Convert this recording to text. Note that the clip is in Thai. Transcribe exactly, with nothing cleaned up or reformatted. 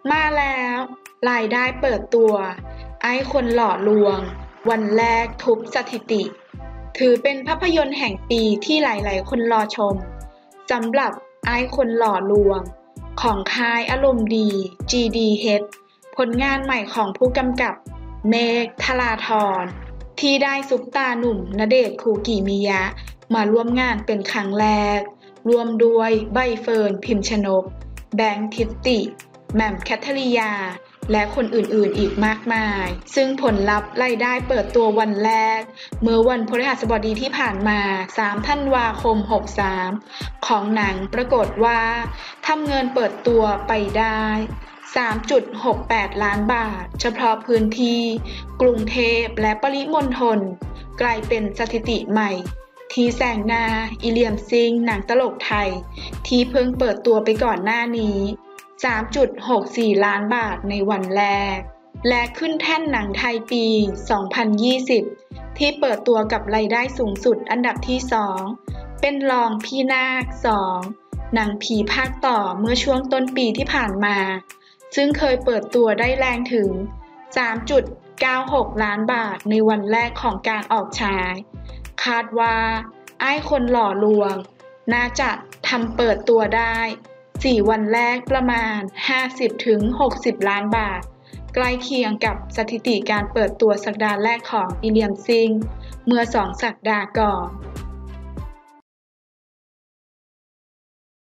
มาแล้วรายได้เปิดตัวไอ้คนหล่อลวงวันแรกทุบสถิติถือเป็นภาพยนตร์แห่งปีที่หลายๆคนรอชมสำหรับไอ้คนหล่อลวงของค่ายอารมณ์ดี จี ดี เอช ผลงานใหม่ของผู้กำกับเมฆ ธราธรที่ได้ซุปตาหนุ่มณเดชน์ คูกิมิยะมาร่วมงานเป็นครั้งแรกรวมด้วยใบเฟิร์น พิมชนกแบงค์ทิติแหม่มแคทเธอรียาและคนอื่นๆอีกมากมายซึ่งผลลัพธ์รายได้เปิดตัววันแรกเมื่อวันพฤหัสบดีที่ผ่านมาสามธันวาคมหกสามของหนังปรากฏว่าทำเงินเปิดตัวไปได้ สามจุดหกแปด ล้านบาทเฉพาะพื้นที่กรุงเทพและปริมณฑลกลายเป็นสถิติใหม่ที่แซงหน้าอิเลียมซิงหนังตลกไทยที่เพิ่งเปิดตัวไปก่อนหน้านี้ สามจุดหกสี่ ล้านบาทในวันแรกและขึ้นแท่นหนังไทยปี สองพันยี่สิบ ที่เปิดตัวกับรายได้สูงสุดอันดับที่ สอง เป็นรองพี่นาค สอง หนังผีภาคต่อเมื่อช่วงต้นปีที่ผ่านมาซึ่งเคยเปิดตัวได้แรงถึง สามจุดเก้าหก ล้านบาทในวันแรกของการออกฉายคาดว่าไอ้คนหล่อลวงน่าจะทำเปิดตัวได้สี่วันแรกประมาณ ห้าสิบถึงหกสิบ ล้านบาทใกล้เคียงกับสถิติการเปิดตัวสัปดาห์แรกของอิเลียมซิงเมื่อสองสัปดาห์ก่อน